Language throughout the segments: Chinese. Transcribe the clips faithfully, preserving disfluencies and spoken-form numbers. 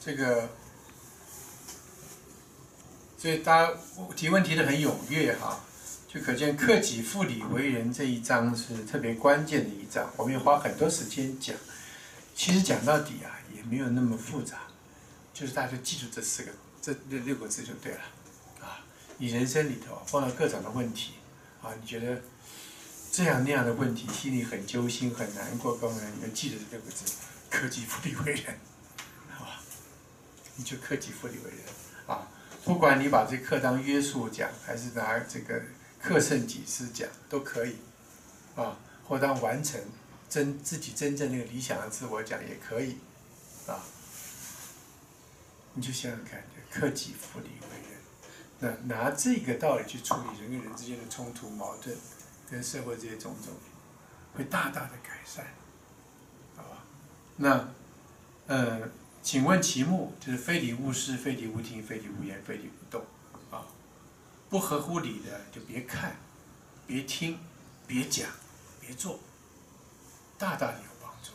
这个，所以大家提问提得很踊跃哈，就可见克己复礼为人这一章是特别关键的一章，我们也花很多时间讲。其实讲到底啊，也没有那么复杂，就是大家就记住这四个、这六六个字就对了啊。你人生里头碰到各种的问题啊，你觉得这样那样的问题，心里很揪心、很难过，各位你要记得这六个字：克己复礼为人，好吧？你就克己复礼为人啊。不管你把这课当约束讲，还是拿这个克胜己思讲，都可以啊，或当完成真自己真正那个理想的自我讲也可以啊。你就想想看，克己复礼为人，那拿这个道理去处理人跟人之间的冲突、矛盾，跟社会这些种种，会大大的改善，好吧？那呃。请问题目就是非礼勿视、非礼勿听、非礼勿言、非礼勿动，啊，不合乎理的就别看、别听、别讲、别做，大大的有帮助，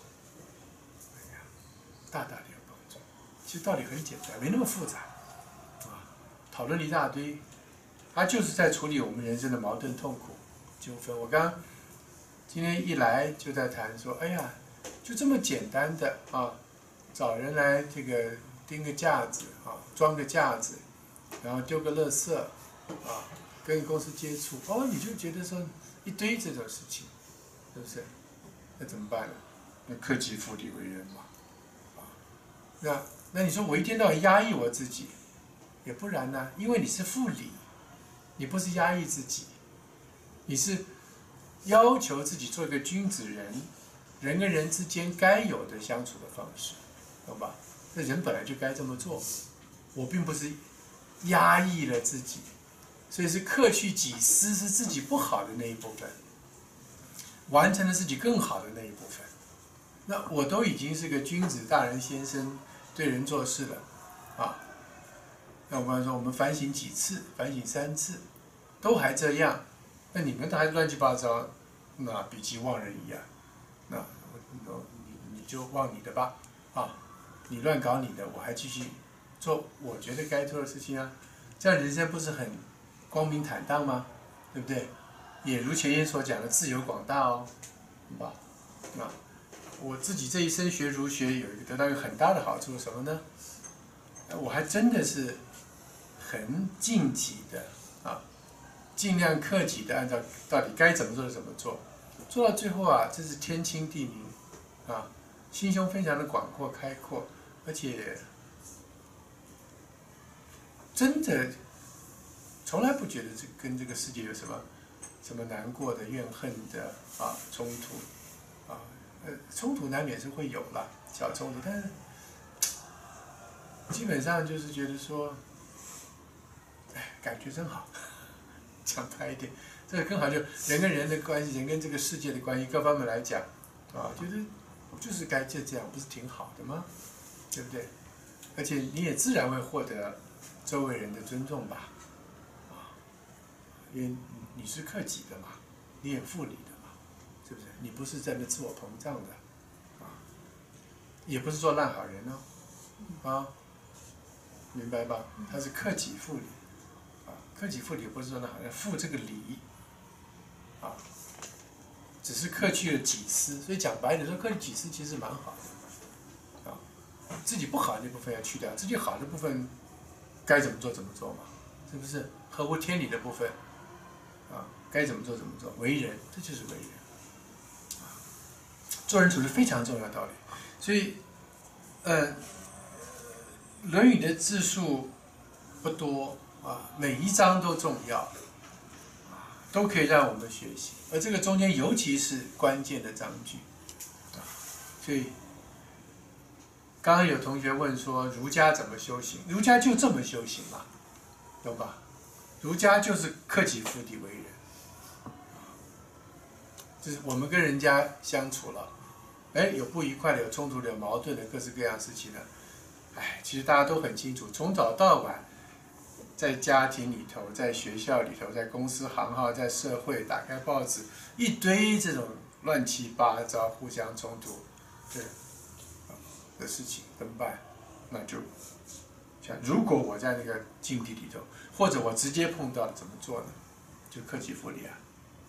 大大的有帮助。其实道理很简单，没那么复杂，啊，讨论了一大堆，它就是在处理我们人生的矛盾、痛苦、纠纷。我刚今天一来就在谈说，哎呀，就这么简单的啊。找人来这个钉个架子啊，装个架子，然后丢个垃圾啊，跟公司接触，哦，你就觉得说一堆这种事情，是不是？那怎么办呢？那克己复礼为人嘛，啊，那那你说我一天到晚压抑我自己，也不然呢，因为你是复礼，你不是压抑自己，你是要求自己做一个君子人，人跟人之间该有的相处的方式。懂吧？那人本来就该这么做，我并不是压抑了自己，所以是克去己思，是自己不好的那一部分，完成了自己更好的那一部分。那我都已经是个君子大人先生，对人做事了，啊，那我们说我们反省几次，反省三次，都还这样，那你们都还乱七八糟，那比鸡忘人一样，那我你你就忘你的吧，啊。你乱搞你的，我还继续做我觉得该做的事情啊，这样人生不是很光明坦荡吗？对不对？也如前言所讲的自由广大哦，对吧？啊，我自己这一生学儒学有一个得到一个很大的好处，什么呢？我还真的是很尽己的啊，尽量克己的按照到底该怎么做就怎么做，做到最后啊，这是天清地明啊，心胸非常的广阔开阔。而且，真的从来不觉得这跟这个世界有什么什么难过的、怨恨的啊冲突，啊，呃，冲突难免是会有啦，小冲突，但是基本上就是觉得说，哎，感觉真好，讲白一点，这个更好，就人跟人的关系，人跟这个世界的关系，各方面来讲，啊，觉得就是该就这样，不是挺好的吗？对不对？而且你也自然会获得周围人的尊重吧，啊，因为你是克己的嘛，你也复礼的嘛，是不是？你不是在那自我膨胀的，啊，也不是做烂好人哦，啊，明白吧？他是克己复礼，啊，克己复礼不是说烂好人，复这个礼，啊，只是克去了己思，所以讲白点说，克去己思其实蛮好的。自己不好的那部分要去掉，自己好的部分该怎么做怎么做嘛，是不是？合乎天理的部分，啊，该怎么做怎么做，为人，这就是为人，啊，做人处事非常重要的道理。所以，呃，《论语》的字数不多啊，每一章都重要，啊，都可以让我们学习。而这个中间尤其是关键的章句，啊，所以。刚刚有同学问说，儒家怎么修行？儒家就这么修行嘛，懂吧？儒家就是克己复礼为人，就是我们跟人家相处了，哎，有不愉快的，有冲突的，有矛盾的，各式各样事情的，哎，其实大家都很清楚，从早到晚，在家庭里头，在学校里头，在公司行号，在社会，打开报纸，一堆这种乱七八糟、互相冲突，对。的事情怎么办？ 那就像如果我在那个境地里头，或者我直接碰到了，怎么做呢？就克己复礼啊，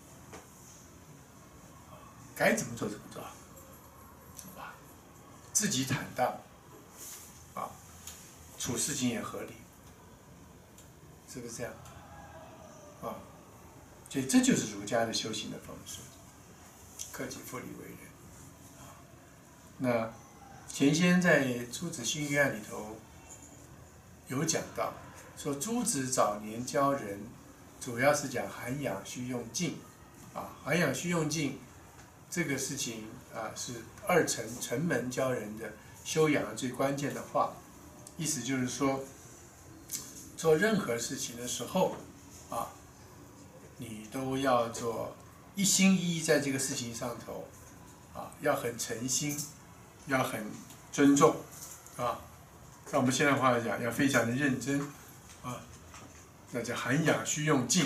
该怎么做怎么做，好吧？自己坦荡，啊，处事情也合理，是不是这样？啊，所以这就是儒家的修行的方式，克己复礼为人。啊，那钱先在《朱子心约案》里头有讲到，说朱子早年教人，主要是讲涵养须用静，啊，涵养须用静这个事情啊，是二程程门教人的修养的最关键的话，意思就是说，做任何事情的时候，啊，你都要做一心一意在这个事情上头，啊，要很诚心，要很尊重，啊，按我们现在话来讲，要非常的认真，啊，那叫涵养须用敬，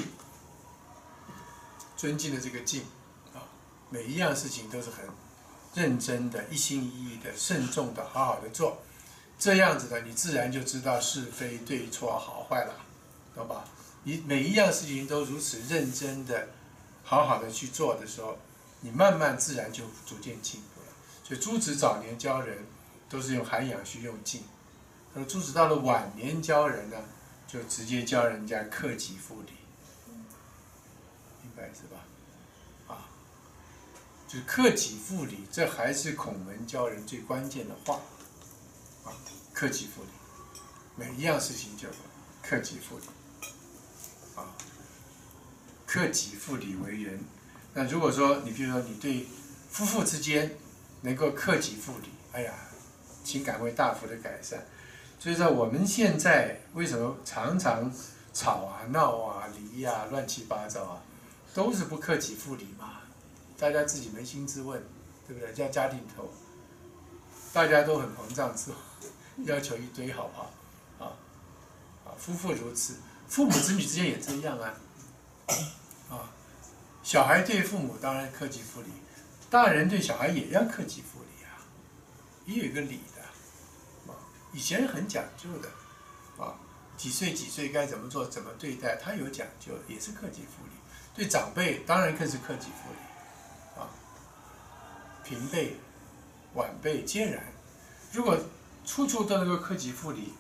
尊敬的这个敬，啊，每一样事情都是很认真的、一心一意的、慎重的、好好的做，这样子的，你自然就知道是非对错好坏了，懂吧？你每一样事情都如此认真的、好好的去做的时候，你慢慢自然就逐渐进步了。所以朱子早年教人都是用涵养须用敬，而朱子到了晚年教人呢，就直接教人家克己复礼，明白是吧？啊，就是克己复礼，这还是孔门教人最关键的话啊，克己复礼，每一样事情就克己复礼。啊，克己复礼为人。那如果说你比如说你对夫妇之间能够克己复礼，哎呀，情感会大幅的改善。所以说我们现在为什么常常吵啊、闹啊、离啊、乱七八糟啊，都是不克己复礼嘛？大家自己扪心自问，对不对？在家庭头，大家都很膨胀之后，要求一堆，好不好？啊啊，夫妇如此。父母子女之间也这样啊，啊，小孩对父母当然克己复礼，大人对小孩也要克己复礼啊，也有一个礼的，啊，以前人很讲究的，啊，几岁几岁该怎么做怎么对待，他有讲究，也是克己复礼。对长辈当然更是克己复礼，啊，平辈、晚辈皆然。如果处处都能够克己复礼，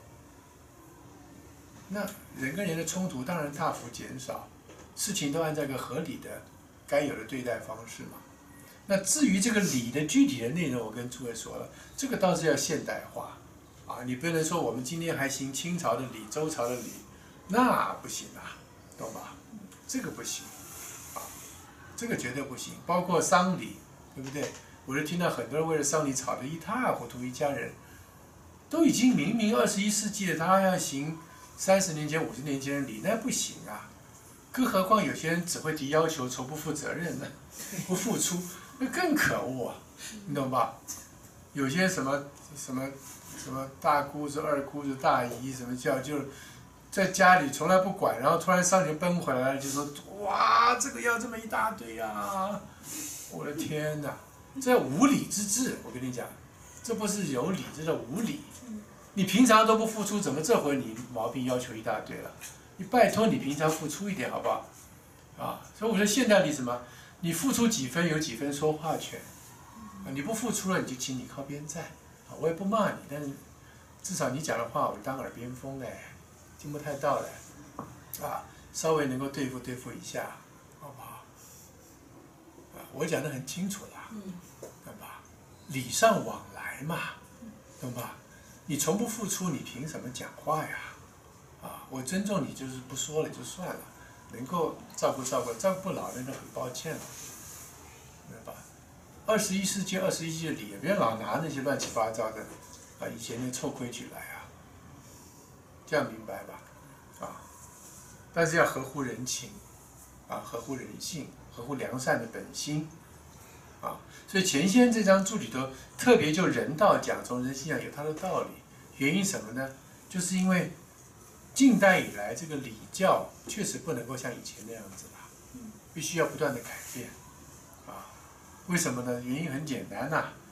那人跟人的冲突当然大幅减少，事情都按照一个合理的、该有的对待方式嘛。那至于这个礼的具体的内容，我跟诸位说了，这个倒是要现代化，啊，你不能说我们今天还行清朝的礼、周朝的礼，那不行啊，懂吧？这个不行，啊，这个绝对不行。包括丧礼，对不对？我就听到很多人为了丧礼吵得一塌糊涂，一家人都已经明明二十一世纪了，他还要行三十年前、五十年前的礼，那不行啊！更何况有些人只会提要求，从不负责任呢，不付出，那更可恶啊！你懂吧？有些什么什么什么大姑子、二姑子、大姨什么叫，就在家里从来不管，然后突然上年奔回来了，就说哇，这个要这么一大堆啊！我的天哪，这无理之治！我跟你讲，这不是有理，这叫无理。你平常都不付出，怎么这回你毛病要求一大堆了？你拜托你平常付出一点好不好？啊，所以我说现代礼什么？你付出几分有几分说话权，啊，你不付出了你就请你靠边站，啊，我也不骂你，但是至少你讲的话我当耳边风嘞，听不太到嘞，啊，稍微能够对付对付一下，好不好？啊，我讲的很清楚了，对吧？礼尚往来嘛，懂吧？你从不付出，你凭什么讲话呀？啊，我尊重你，就是不说了就算了，能够照顾照顾，照顾不了那就很抱歉了，明白吧？二十一世纪，二十一世纪的礼，别老拿那些乱七八糟的啊，以前那臭规矩来啊，这样明白吧？啊，但是要合乎人情，啊，合乎人性，合乎良善的本心。啊，所以钱先这张注里头特别就人道讲，从人性上有它的道理。原因什么呢？就是因为近代以来这个礼教确实不能够像以前那样子了，必须要不断的改变。啊，为什么呢？原因很简单呐、啊，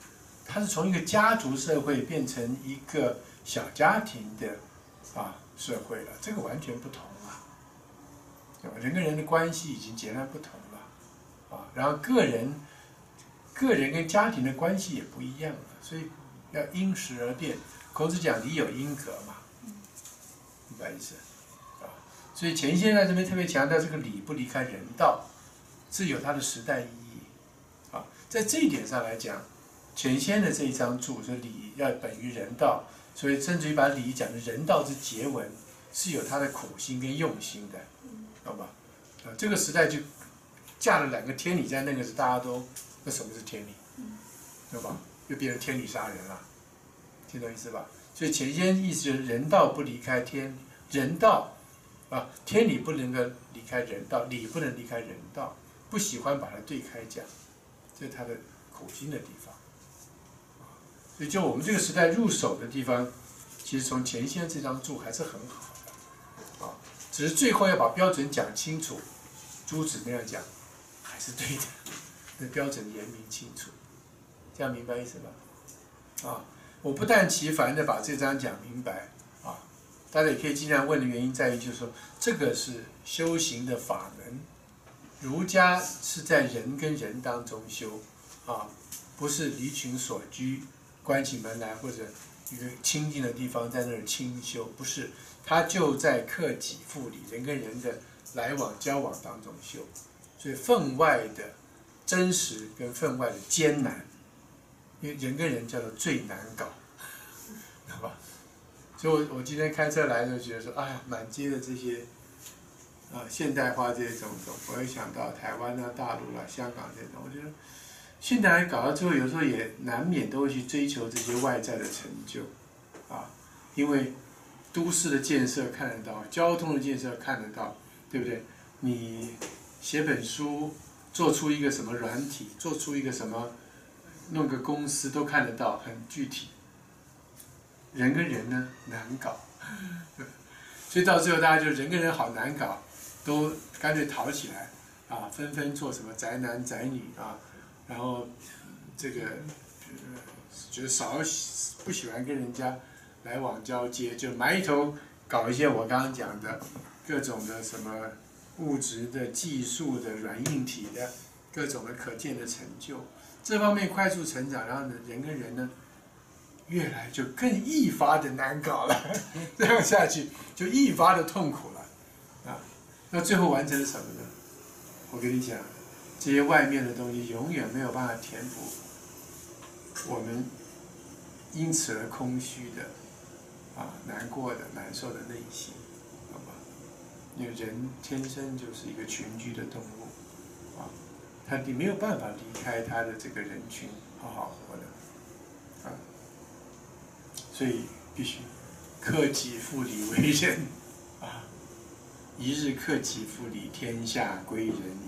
它是从一个家族社会变成一个小家庭的啊社会了，这个完全不同了，对吧？人跟人的关系已经截然不同了，啊，然后个人个人跟家庭的关系也不一样了，所以要因时而变。孔子讲礼有因格嘛，明白意思？啊，所以钱先在这边特别强调这个礼不离开人道，是有它的时代意义。啊，在这一点上来讲。钱先的这一章注说礼要本于人道，所以甚至于把礼讲的人道之结文，是有他的苦心跟用心的，懂吧？啊，这个时代就架了两个天理在那个时，大家都那什么是天理，对吧？又变成天理杀人了，听懂意思吧？所以钱先意思就是人道不离开天，人道啊，天理不能够离开人道，理不能离开人道，不喜欢把它对开讲，这是他的苦心的地方。所以，就我们这个时代入手的地方，其实从钱先这张注还是很好的，啊，只是最后要把标准讲清楚。朱子那样讲，还是对的，那标准言明清楚，这样明白意思吧？啊，我不但其烦的把这章讲明白，啊，大家也可以尽量问的原因在于，就是说这个是修行的法门，儒家是在人跟人当中修，啊，不是离群所居。关起门来或者一个清静的地方在那儿清修，不是，他就在克己复礼，人跟人的来往交往当中修，所以分外的真实跟分外的艰难，因为人跟人叫做最难搞，好吧？所以我我今天开车来就觉得说，哎呀，满街的这些啊现代化这些种种，我会想到台湾啊、大陆啊、香港这种，我觉得。现在搞到最后，有时候也难免都会去追求这些外在的成就，啊，因为都市的建设看得到，交通的建设看得到，对不对？你写本书，做出一个什么软体，做出一个什么，弄个公司都看得到，很具体。人跟人呢难搞，所以到最后大家就人跟人好难搞，都干脆逃起来，啊，纷纷做什么宅男宅女啊。然后，这个觉得少不喜欢跟人家来往交接，就埋头搞一些我刚刚讲的各种的什么物质的、技术的、软硬体的各种的可见的成就，这方面快速成长，然后呢，人跟人呢越来就更愈发的难搞了，这样下去就愈发的痛苦了，啊，那最后完成了什么呢？我跟你讲。这些外面的东西永远没有办法填补我们因此而空虚的、啊难过的、难受的内心，好吧？因为人天生就是一个群居的动物，啊，他你没有办法离开他的这个人群好好活的，啊，所以必须克己复礼为人，啊，一日克己复礼，天下归仁矣。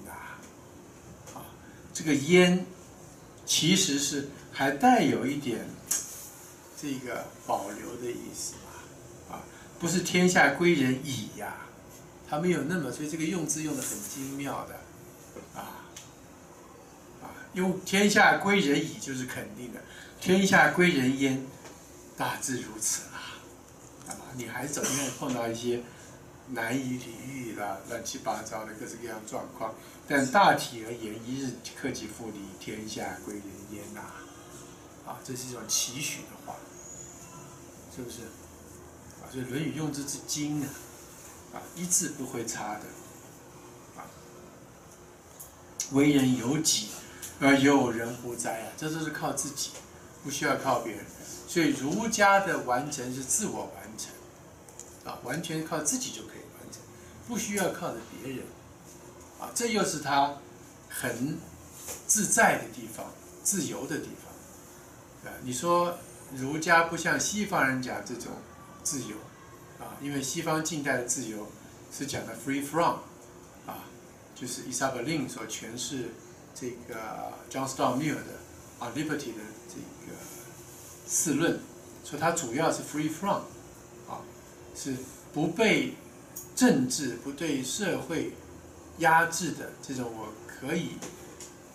这个焉，其实是还带有一点这个保留的意思吧，啊，不是天下归仁矣呀，它没有那么，所以这个用字用的很精妙的，啊，啊，用天下归仁矣就是肯定的，天下归仁焉，大致如此啦，啊，你还是总会碰到一些难以理喻啦、乱七八糟的各式各样状况。但大体而言，一日克己复礼，天下归仁焉呐！啊，这是一种期许的话，是不是？啊，所以《论语》用之之精啊，啊，一字不会差的，啊，为人由己而有人乎哉啊！这都是靠自己，不需要靠别人。所以儒家的完成是自我完成，啊，完全靠自己就可以完成，不需要靠着别人。啊，这又是他很自在的地方，自由的地方。啊，你说儒家不像西方人讲这种自由，啊，因为西方近代的自由是讲的 free from， 啊，就是伊莎贝林所诠释这个 John Stuart Mill 的啊 liberty 的这个四论，说它主要是 free from， 啊，是不被政治、不对社会压制的这种，我可以啊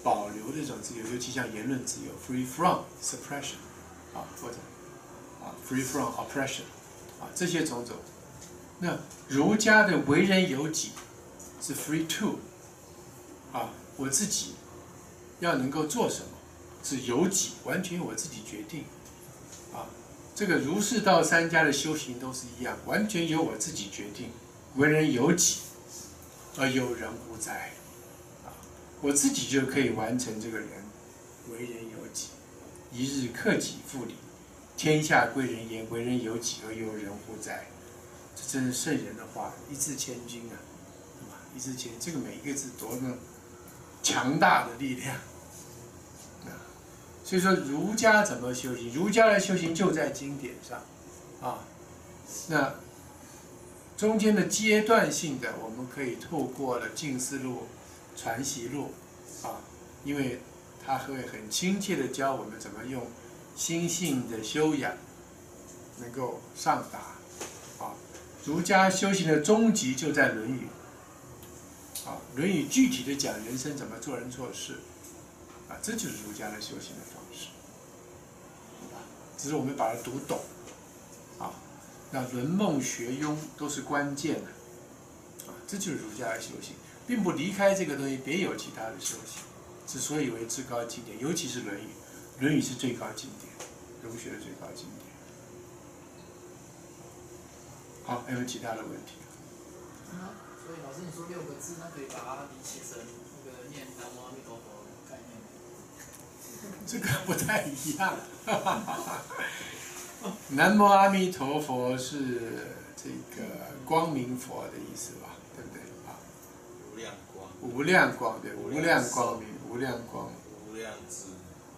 保留的这种自由，尤其像言论自由 （free from suppression） 啊，或者啊 （free from oppression） 啊，这些种种。那儒家的为人有己是 free to 啊，我自己要能够做什么是由己，完全我自己决定啊。这个儒释道三家的修行都是一样，完全由我自己决定。为人有己，而有人乎哉？啊，我自己就可以完成这个人为人有己，一日克己复礼，天下归仁焉。为人有己而有人乎哉？这真是圣人的话，一字千金啊，对吧？一字千金，这个每一个字多么强大的力量啊！所以说，儒家怎么修行？儒家的修行就在经典上啊。那中间的阶段性的，我们可以透过了静思录、传习录啊，因为它会很亲切的教我们怎么用心性的修养能够上达啊。儒家修行的终极就在《论语》啊，《论语》具体的讲人生怎么做人做事啊，这就是儒家的修行的方式，对吧？只是我们把它读懂啊。那论孟学庸都是关键的啊，这就是儒家的修行，并不离开这个东西，别有其他的修行。之所以为至高经典，尤其是《论语》，《论语》是最高经典，儒学的最高经典。好，还有其他的问题？ 嗯，所以老师你说六个字，那可以把它理解成那个念南无阿弥陀佛的概念吗？ 这个不太一样。南无阿弥陀佛是这个光明佛的意思吧？对不对啊？ 无量光。 无量光，对，无量光明，无量光。 无量智。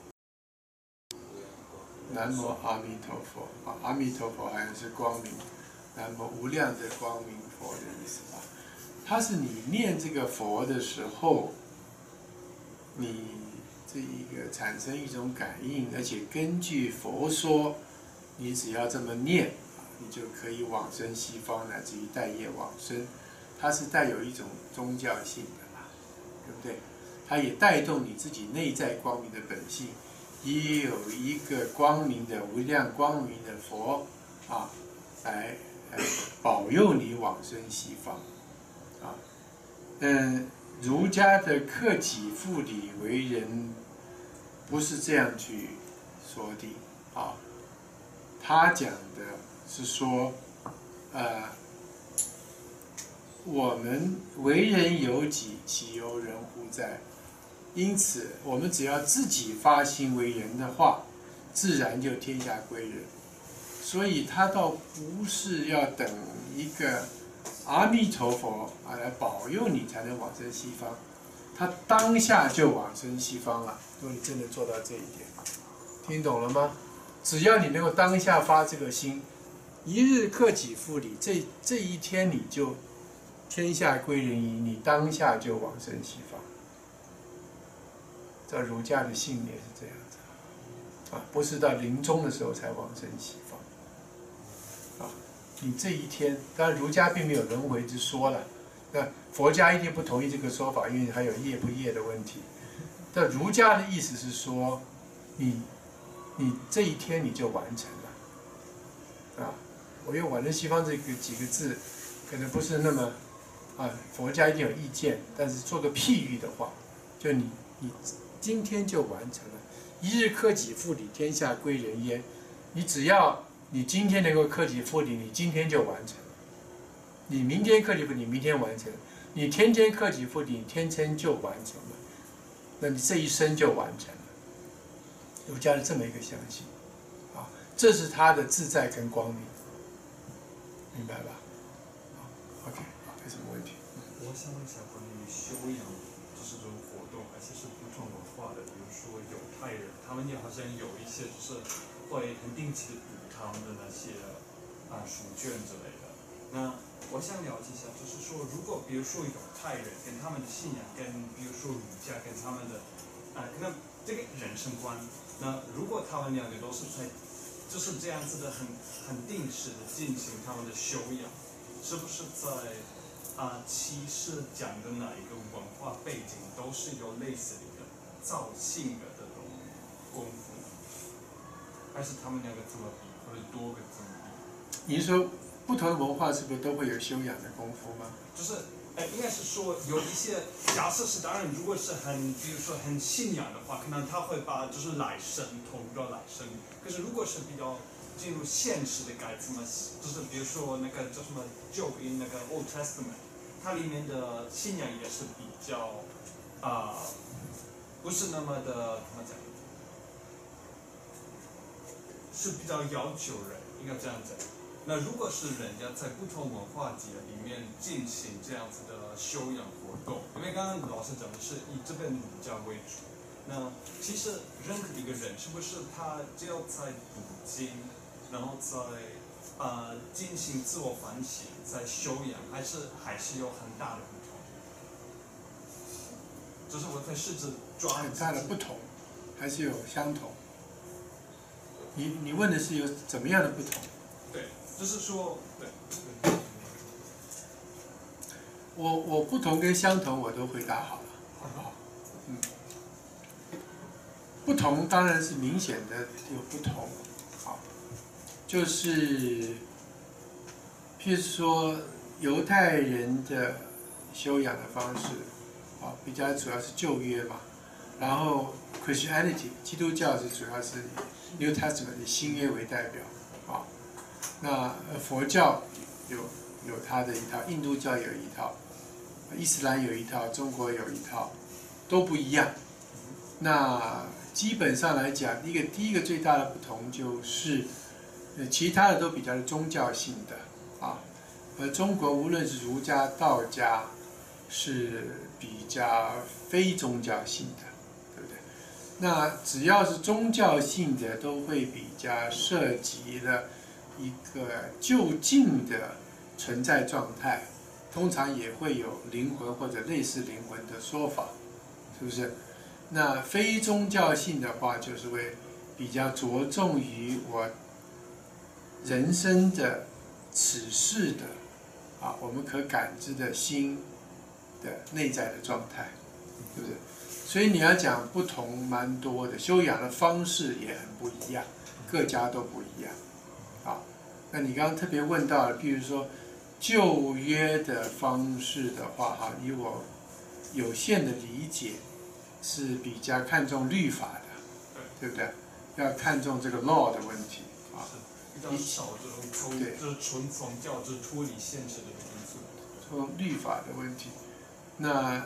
南无阿弥陀佛啊，阿弥陀佛好像是光明，南无无量的光明佛的意思吧？它是你念这个佛的时候，你这一个产生一种感应，而且根据佛说，你只要这么念，你就可以往生西方，乃至于带业往生。它是带有一种宗教性的嘛，对不对？它也带动你自己内在光明的本性。也有一个光明的无量光明的佛啊，来来保佑你往生西方啊。嗯，儒家的克己复礼为人不是这样去说的啊，他讲的是说，呃，我们为人有己，其由人乎哉？因此，我们只要自己发心为人的话，自然就天下归仁。所以，他倒不是要等一个阿弥陀佛啊来保佑你才能往生西方，他当下就往生西方了。如果你真的做到这一点，听懂了吗？只要你能够当下发这个心，一日克己复礼，这这一天你就天下归仁矣，你当下就往生西方。这儒家的信念是这样子啊，不是到临终的时候才往生西方啊。你这一天，当然儒家并没有轮回之说了，那佛家一定不同意这个说法，因为还有业不业的问题。但儒家的意思是说，你你这一天你就完成了啊。我用往生西方这个几个字，可能不是那么啊，佛家一定有意见，但是做个譬喻的话，就你你。今天就完成了，一日克己复礼，天下归仁焉。你只要你今天能够克己复礼，你今天就完成了；你明天克己复礼，你明天完成了；你天天克己复礼，你天天就完成了。那你这一生就完成了。儒家是这么一个相信，啊，这是他的自在跟光明，明白吧？好 ，OK， 好，有什么问题？ 我想问一下关于修养。就是这种活动，而且是不同文化的，比如说犹太人，他们也好像有一些就是会很定期的读他们的那些啊书卷之类的。那我想了解一下，就是说，如果比如说犹太人跟他们的信仰，跟比如说儒家跟他们的啊，跟这个人生观，那如果他们两个都是在就是这样子的很很定时的进行他们的修养，是不是在？啊，其实讲的哪一个文化背景都是有类似的一个造性的这种功夫呢？还是他们两个怎么比，或者多个怎么比？ 你是说不同的文化是不是都会有修养的功夫吗？ 就是，呃，应该是说有一些假设是，当然如果是很，比如说很信仰的话，可能他会把就是来生投入到来生。可是如果是比较进入现实的该怎么，就是比如说那个叫什么 Job in 那个 Old Testament， 它里面的信仰也是比较啊、呃，不是那么的怎么讲，是比较要求人，应该这样讲。那如果是人家在不同文化节里面进行这样子的修养活动，因为刚刚老师讲的是以这边儒家为主，那其实任何一个人是不是他只要在读经，然后在呃进行自我反省，在修养，还是还是有很大的不同？就是我在试着抓很大的不同，还是有相同？你你问的是有怎么样的不同？ 对。就是说，对，对我我不同跟相同我都回答好了，好不好？嗯，不同当然是明显的有不同，好，就是譬如说犹太人的修养的方式，啊，比较主要是旧约嘛，然后 Christianity 基督教是主要是 New Testament 以新约为代表，啊。那佛教有有它的一套，印度教有一套，伊斯兰有一套，中国有一套，都不一样。那基本上来讲，一个第一个最大的不同就是，呃，其他的都比较宗教性的啊，而中国无论是儒家、道家，是比较非宗教性的，对不对？那只要是宗教性的，都会比较涉及了一个就近的存在状态，通常也会有灵魂或者类似灵魂的说法，是不是？那非宗教性的话，就是会比较着重于我人生的此世的啊，我们可感知的心的内在的状态，对不对？所以你要讲不同蛮多的，修养的方式也很不一样，各家都不一样。啊，那你刚刚特别问到了，譬如说旧约的方式的话，哈，以我有限的理解，是比较看重律法的，对不对？要看重这个 law 的问题啊， 比较少这种抽，就是纯宗教，就是脱离现实的因素。 从律法的问题，那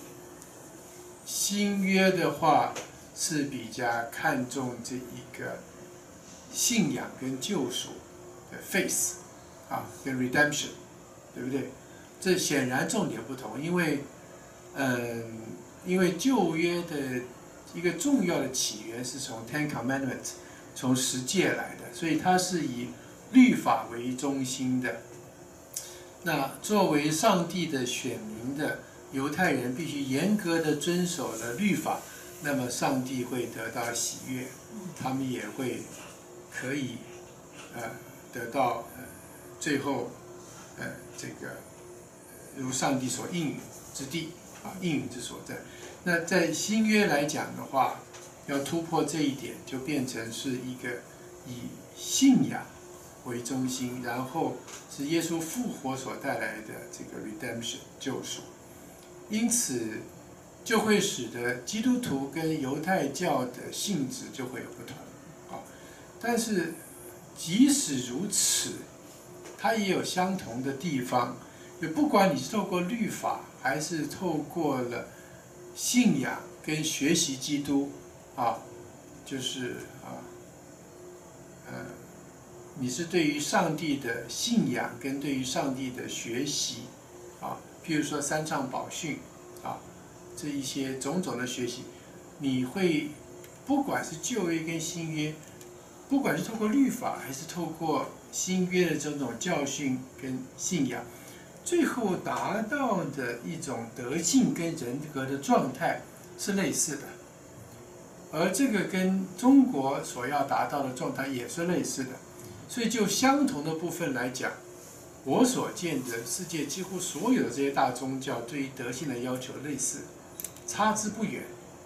新约的话是比较看重这一个信仰跟救赎的 faith 啊，跟 redemption， 对不对？这显然重点不同，因为，嗯，因为旧约的一个重要的起源是从 Ten Commandments， 从十诫来的，所以它是以律法为中心的。那作为上帝的选民的犹太人，必须严格的遵守了律法，那么上帝会得到喜悦，他们也会可以呃得到呃最后呃这个如上帝所应允之地啊，应允之所在。那在新约来讲的话，要突破这一点，就变成是一个以信仰为中心，然后是耶稣复活所带来的这个 redemption 救赎，因此就会使得基督徒跟犹太教的性质就会有不同啊。但是即使如此，它也有相同的地方，也不管你是透过律法，还是透过了信仰跟学习基督啊，就是啊，呃。你是对于上帝的信仰跟对于上帝的学习，啊，譬如说三唱宝训，啊，这一些种种的学习，你会不管是旧约跟新约，不管是透过律法还是透过新约的这种教训跟信仰，最后达到的一种德性跟人格的状态是类似的，而这个跟中国所要达到的状态也是类似的。所以就相同的部分来讲，我所见的世界几乎所有的这些大宗教对于德性的要求类似，差之不远。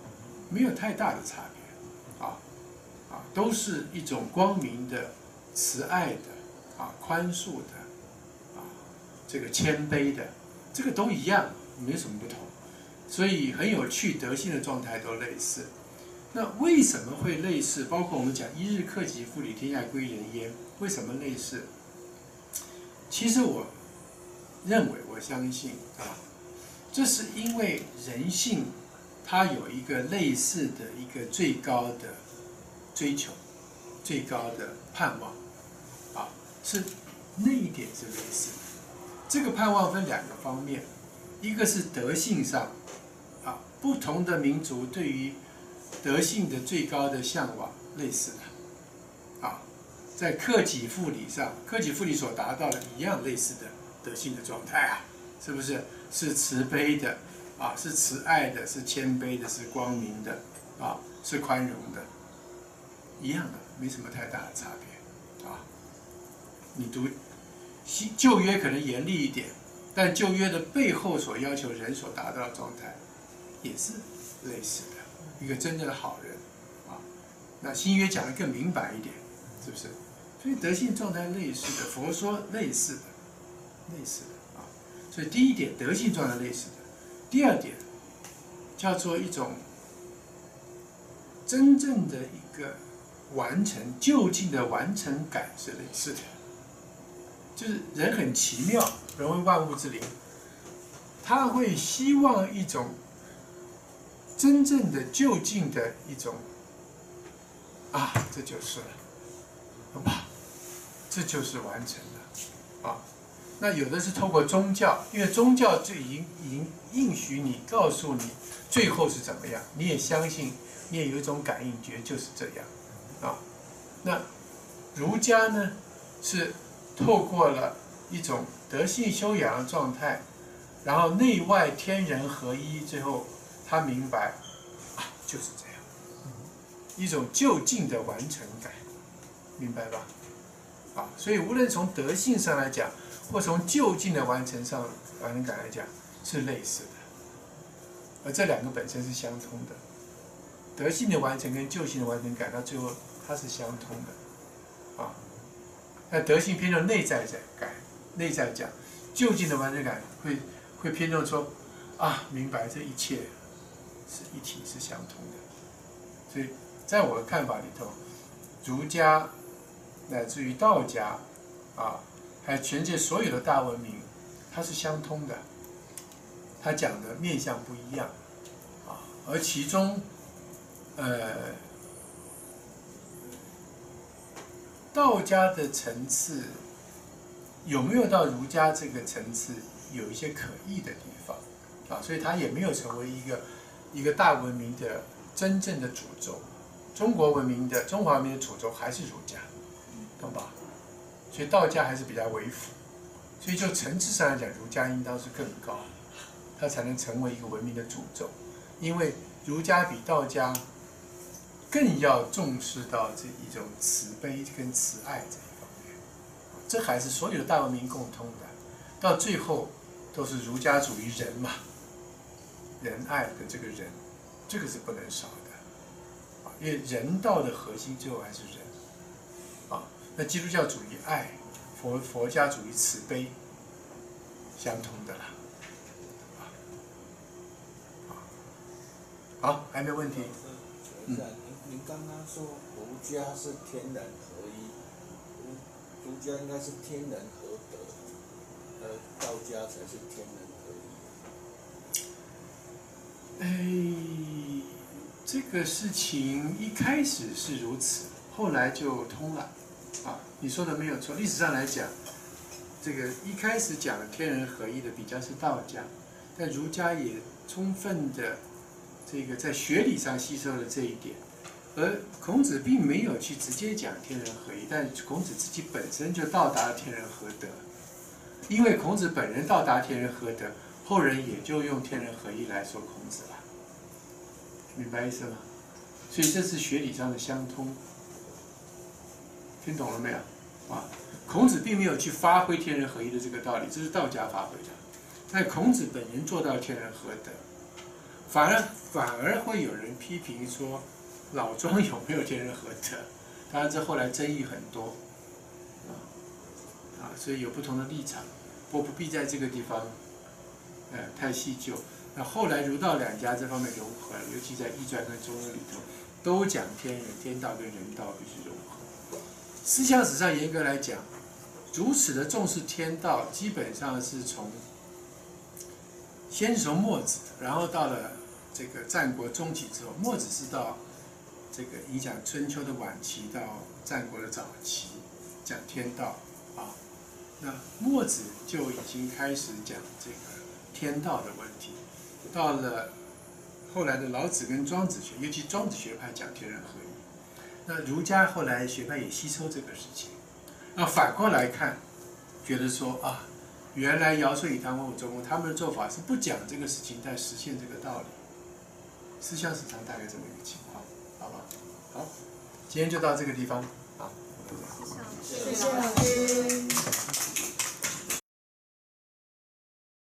没有太大的差别，啊啊，都是一种光明的、慈爱的、啊宽恕的、啊这个谦卑的，这个都一样，没什么不同。所以很有趣，德性的状态都类似。那为什么会类似？包括我们讲一日克己复礼，天下归仁焉，为什么类似？其实我认为，我相信啊，这是因为人性它有一个类似的一个最高的追求、最高的盼望啊，是那一点是类似的。这个盼望分两个方面，一个是德性上啊，不同的民族对于德性的最高的向往类似的啊，在克己复礼上，克己复礼所达到的一样类似的德性的状态啊，是不是？是慈悲的啊，是慈爱的，是谦卑的，是光明的啊，是宽容的，一样的，没什么太大的差别啊。你读新旧约可能严厉一点，但旧约的背后所要求人所达到的状态也是类似的。一个真正的好人啊，那新约讲的更明白一点，是不是？所以德性状态类似的，佛说类似的，类似的啊。所以第一点，德性状态类似的；第二点，叫做一种真正的一个完成、就近的完成感是类似的。就是人很奇妙，人为万物之灵，他会希望一种真正的就近的一种啊，这就是了，好吧，这就是完成了啊。那有的是透过宗教，因为宗教就已经已经应许你，告诉你最后是怎么样，你也相信，你也有一种感应，觉得就是这样啊。那儒家呢，是透过了一种德性修养的状态，然后内外天人合一，最后他明白啊，就是这样，一种就近的完成感，明白吧？啊，所以无论从德性上来讲，或从就近的完成上完成感来讲，是类似的，而这两个本身是相通的。德性的完成跟就近的完成感，到最后它是相通的，啊，那德性偏重内在感，内在讲，就近的完成感会会偏重说啊，明白这一切是一体，是相通的。所以在我的看法里头，儒家乃至于道家啊，还有全世界所有的大文明，它是相通的，它讲的面向不一样啊，而其中呃道家的层次有没有到儒家这个层次，有一些可议的地方啊，所以它也没有成为一个一个大文明的真正的主轴。中国文明的中华文明的主轴还是儒家，懂吧？所以道家还是比较为辅，所以就层次上来讲，儒家应当是更高，它才能成为一个文明的主轴。因为儒家比道家更要重视到这一种慈悲跟慈爱这一方面，这还是所有的大文明共通的。到最后都是儒家主义仁嘛，仁爱的这个仁，这个是不能少的。因为人道的核心最后还是人，啊，那基督教主义爱，佛佛家主义慈悲，相通的啦，啊，啊，好，还没有问题？ 请问一下，您您刚刚说儒家是天人合一，儒儒家应该是天人合德，呃，道家才是天人合一。 哎。这个事情一开始是如此，后来就通了，啊，你说的没有错。历史上来讲，这个一开始讲天人合一的比较是道家，但儒家也充分的这个在学理上吸收了这一点，而孔子并没有去直接讲天人合一，但孔子自己本身就到达了天人合德，因为孔子本人到达天人合德，后人也就用天人合一来说孔子了。明白意思吗？所以这是学理上的相通，听懂了没有？啊，孔子并没有去发挥天人合一的这个道理，这是道家发挥的。但孔子本人做到天人合德， 反而反而会有人批评说，老庄有没有天人合德？当然，这后来争议很多，啊啊，所以有不同的立场，我不必在这个地方，呃，太细究。那后来儒道两家这方面融合了，尤其在《易传》跟《中庸》里头，都讲天人、天道跟人道必须融合。思想史上严格来讲，如此的重视天道，基本上是从先是从墨子，然后到了这个战国中期之后，墨子是到这个影响春秋的晚期到战国的早期讲天道啊。那墨子就已经开始讲这个天道的问题，到了后来的老子跟庄子学，尤其庄子学派讲天人合一，那儒家后来学派也吸收这个事情。那反过来看，觉得说啊，原来尧舜禹汤文武周公他们的做法是不讲这个事情，但实现这个道理。思想史上大概这么一个情况，好吧？好，今天就到这个地方，好。 谢谢老师。